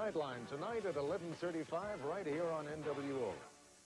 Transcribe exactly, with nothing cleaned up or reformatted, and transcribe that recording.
Sideline tonight at eleven thirty-five right here on N W